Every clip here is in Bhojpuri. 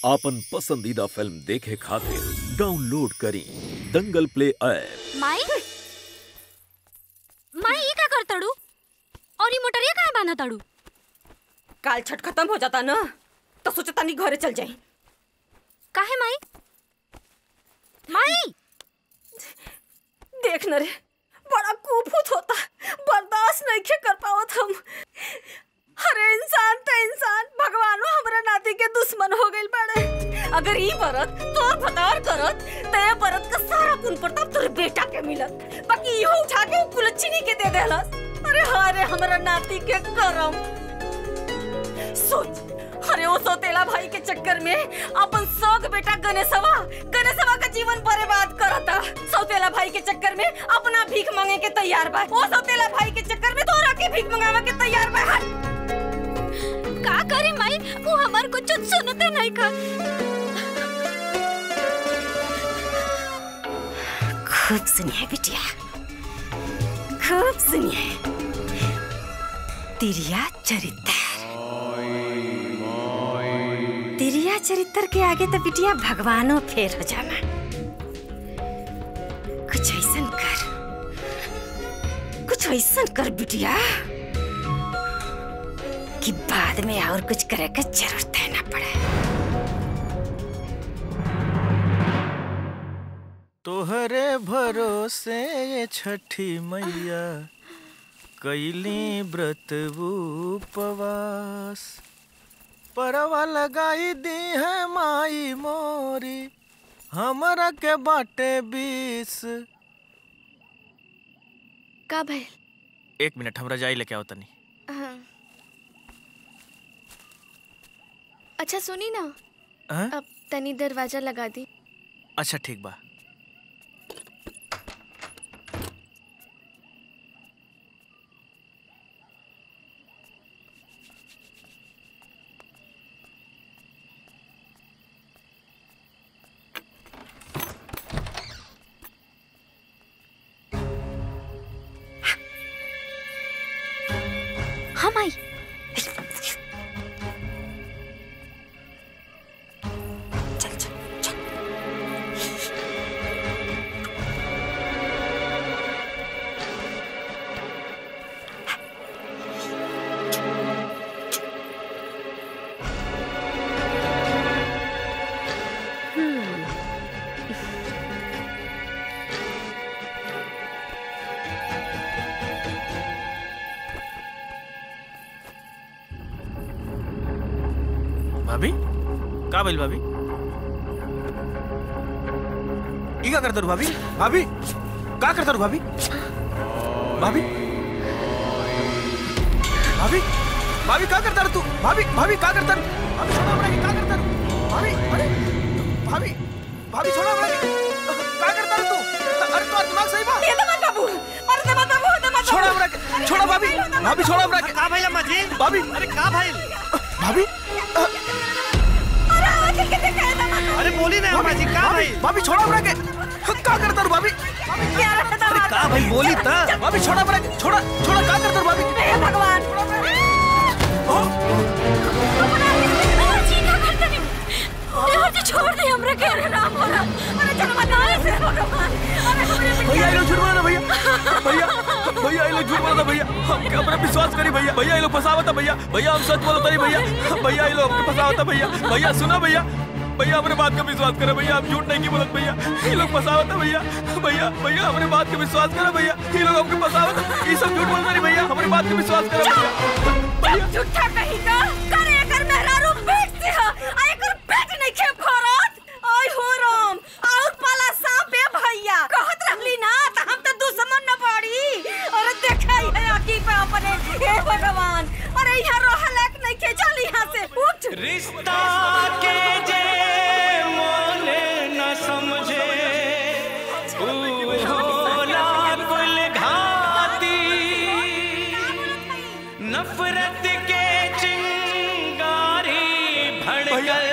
आपन पसंदीदा फिल्म देखे खातिर डाउनलोड करी दंगल प्ले ऐप। माई ये का करतड़ू और ये मोटरिया काहे बांधा तड़ू? काल छठ खत्म हो जाता ना तो सोचता नहीं घरे चल जाए। काहे माई? माई देख न रे, बड़ा कुफुत होता, बर्दाश्त नहीं कर पावत हम। अरे इंसान तो इंसान, भगवानो हमरा नाती के दुश्मन हो गइल बाड़े। अगर ई बरत तोर भतार करत त ए बरत का सारा गुण प्रताप तोरे बेटा के मिलत, बाकी इहो उठा के कुलच्छिनी के दे देलस। अरे हारे हमरा नाती के करम। सोच, अरे वो सौतेला भाई के चक्कर में अपन सौग बेटा गणेशवा का जीवन बर्बाद करता। सौतेला भाई के चक्कर में अपना भीख मांगे के तैयार बा। वो सौतेला भाई के चक्कर में तोरा के भीख मांगावे के तैयार बा। का करे माई? वो हमार कुछ सुनते नहीं का। खूब सुनिए बिटिया, खूब सुनिए। तिरिया चरित्र के आगे तो बिटिया भगवानो फेर हो जाना। कुछ ऐसन कर बिटिया कि बाद में और कुछ करे का जरूरत है ना पड़े। तोहरे भरोसे ये छठी मैया कैली व्रत उपवास, परवा लगाई दी है माई मोरी हमरा के बाटे 20। का भाई? 1 मिनट हमरा जाई लेके आओ तनी। अच्छा सुनी ना, अब तनी दरवाजा लगा दी। अच्छा ठीक बा। हाँ माई। भाभी का बोल भाभी? ई का करतर भाभी? भाभी का करतर भाभी? भाभी भाभी भाभी का करतर तू? भाभी भाभी का करतर? भाभी छोड़ा हमरा के का करतर? भाभी अरे भाभी भाभी छोड़ा हमरा के का करतर तू? अरे तोर दिमाग सही बा? ये दमन बाबू, अरे दमन बाबू छोड़ा हमरा के, छोड़ा भाभी भाभी छोड़ा हमरा के। का भइल अम्मा जी? भाभी अरे का भइल? भाभी अरे बोली ना अम्मा जी, का भाई? भाभी छोड़ा हमरा के का करतर भाभी? अरे का भाई बोली त? भाभी छोड़ा हमरा के, छोड़ा छोड़ा का करतर भाभी? हे भगवान, छोड़ दे हमरा के। अरे राम हो राम, अरे चलो बताए से भगवान। भैया ये लोग झूठ बोला भैया, भैया ये लोग झूठ बोला भैया। हम के ऊपर विश्वास करी भैया, भैया ये लोग फसावता भैया, भैया हम सच बोलत नहीं भैया, भैया ये लोग हमके फसावता भैया। भैया सुना भैया, भैया हमारे बात का विश्वास करो भैया, हम झूठ नहीं की बोलत भैया, ये लोग फसावता भैया। भैया भैया हमारे बात का विश्वास करो भैया, ये लोग हमके फसावता, ये सब झूठ बोलता नहीं भैया, हमारी बात का विश्वास करो भैया। झूठा कहीं का करे कर मेहरारू पेट से है, आए कर पेट नहीं खेप खरत। ओए हो राम, और पाला सांप है भैया, कहत रहली ना त हम त दुश्मन न पड़ी। अरे देखाई है आखी पे अपने, हे भगवान। अरे यहाँ रहलक नहीं के, चल यहाँ से उठ। रिश्ता के जे मोले न समझे होला कुल घाती, नफरत के चिंगारी भड़कल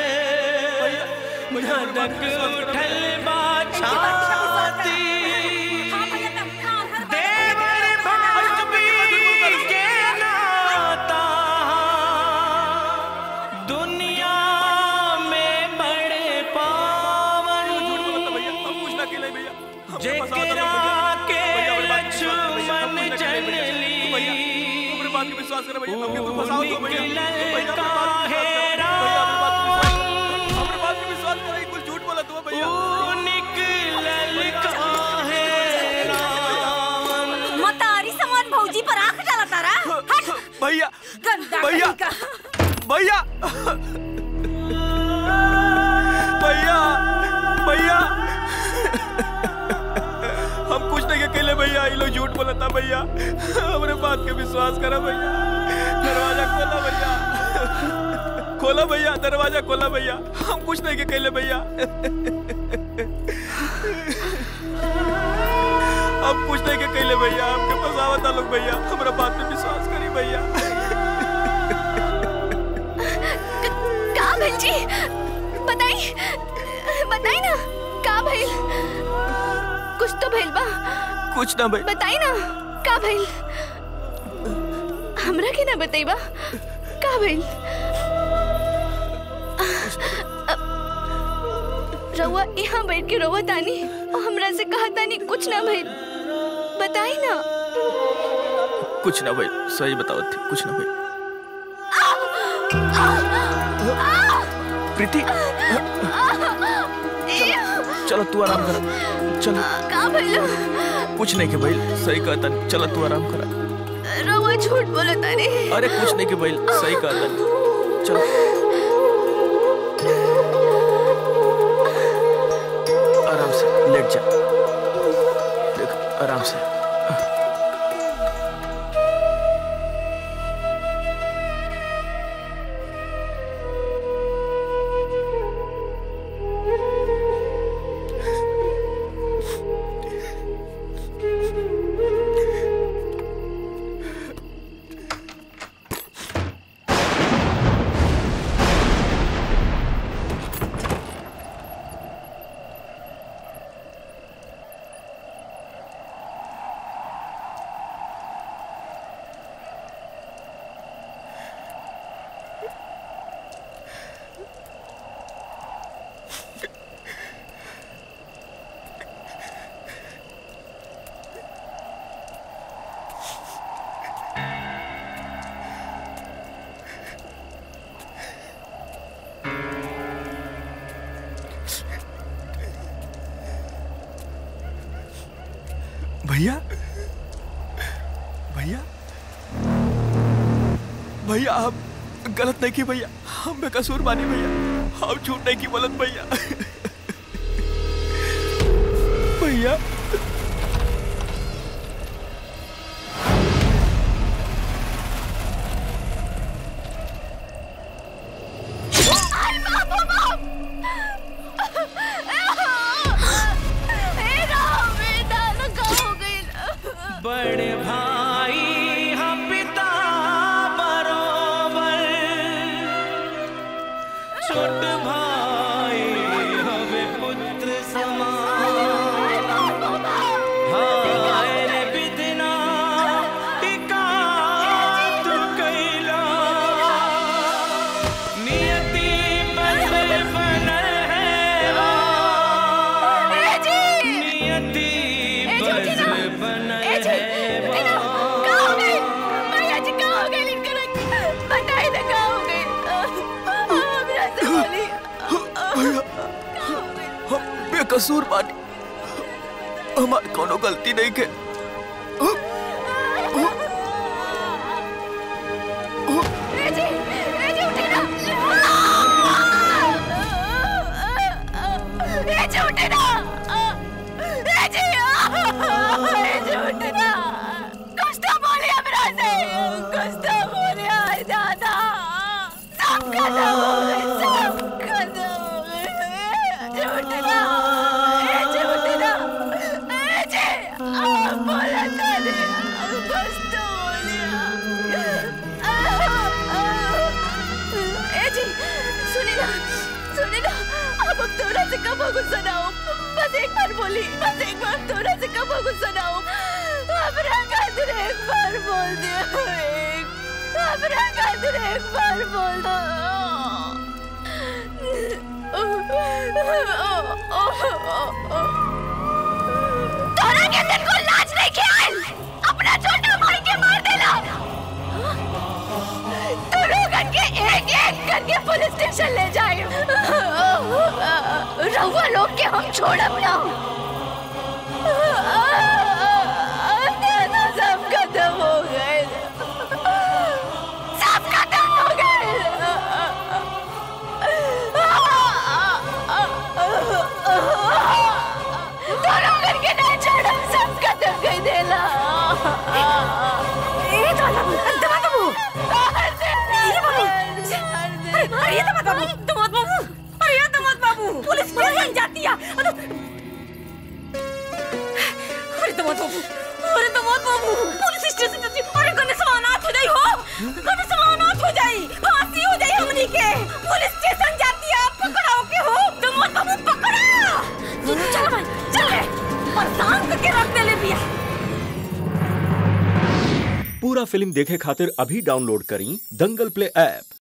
धधक उठल बाछाती। देवर भाभी के नाता दुनिया में हमके फंसावता लोग भैया। भैया बात पे विश्वास करो भैया, हमके तो फंसाओ तो भैया। भैया हमरे बात पे विश्वास करो, कुछ झूठ बोला तो भैया। मतारी समान भौजी पर आंख डाला तारा। भैया गंदा भैया भैया भैया भैया हम कुछ नहीं अकेले भैया, ये लोग झूठ बोला था भैया। हमरे बात के विश्वास करा भैया। दरवाजा खोला भैया, खोला भैया, दरवाजा खोला भैया। हम कुछ नहीं अकेले भैया, हम कुछ नहीं अकेले भैया। हमके फंसावत लोग भैया, हमारा बात पे विश्वास करी भैया। का भइल जी? बताई बताई ना का भइल? कुछ तो भइल बा। कुछ ना भाई, बताई ना का भइल? हमरा के ना बताइबा का भइल? रउआ यहाँ बैठ के रोवा तानी और हमरा से कहा तानी कुछ ना भइल। बताई ना। कुछ ना भाई, सही बताओ थी, कुछ ना भाई। प्रीति चलो तू आराम कर, चलो। का भइल? कुछ नहीं के भाई, सही कहता, चलो तू आराम कर। रउआ झूठ बोला तानी। अरे कुछ नहीं के भाई, सही कहता, चलो आराम से लेट जा, देख आराम से। भैया भैया भैया आप गलत नहीं की भैया, हम बेकसूर बानी भैया, हम झूठ नहीं की बोलत भैया। भैया बड़े भाई हम पिता बरोबर, छोट भाई हमें पुत्र समान। हाय रे बिदना टिका तू कैला, नियति बंद बनल है नियति बंद बनल है। बेकसूर बानी, हमारी कोनो गलती नहीं के। गुस्सा ना हो, बस एक बार बोली, बस एक बार थोड़ा से कब गुस्सा ना हो। अपना खातिर एक बार बोल दिया, अपना खातिर एक बार बोल दो। तोरा के दिन को लाज नहीं ख्याल अपना छोटा भाई के मार देला। तो लोगन के एक एक करके पुलिस स्टेशन ले जाए। रहुआ लोग के हम छोड़ब ना। सब खत्म हो गए, सब खत्म हो गए। दोनों करके नहीं छोड़ा, सब खत्म कर देला। पुलिस स्टेशन जाती है। अरे तो मत बाबू, अरे तो मत बाबू, पुलिस स्टेशन जाती। अरे गने समानात हो जाई हो, गने समानात हो जाई, फांसी हो जाई हमनी के। पुलिस स्टेशन जाती है, पकड़ाओ के हो। तो मत बाबू पकड़ा। चल भाई चल, परेशान करके रख दे ले बिया। पूरा फिल्म देखे खातिर अभी डाउनलोड करी दंगल प्ले ऐप।